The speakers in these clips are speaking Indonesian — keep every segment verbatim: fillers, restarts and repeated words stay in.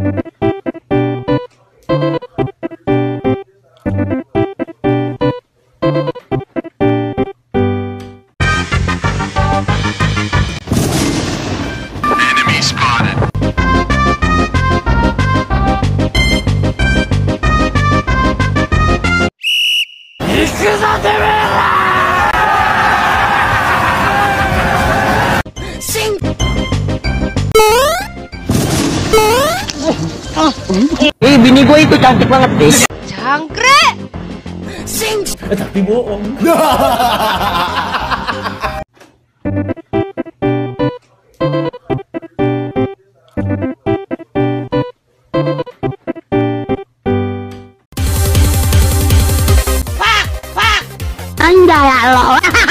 Eh, bini gue itu cantik banget deh. Jangkriik. Sing. Eh, tapi bohong. Pak, pak. Anda ya lo.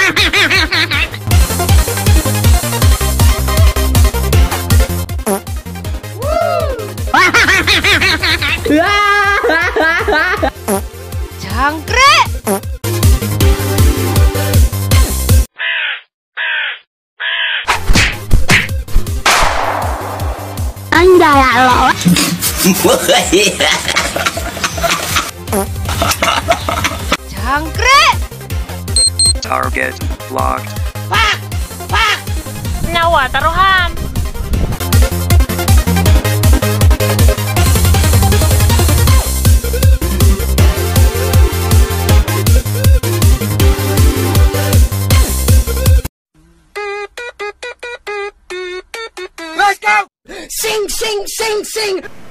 Jangkriik. Anda ya lo. Jangkriik. Target locked. Pak, pak. Nyawa taruhan. Let's go. Sing, sing, sing, sing.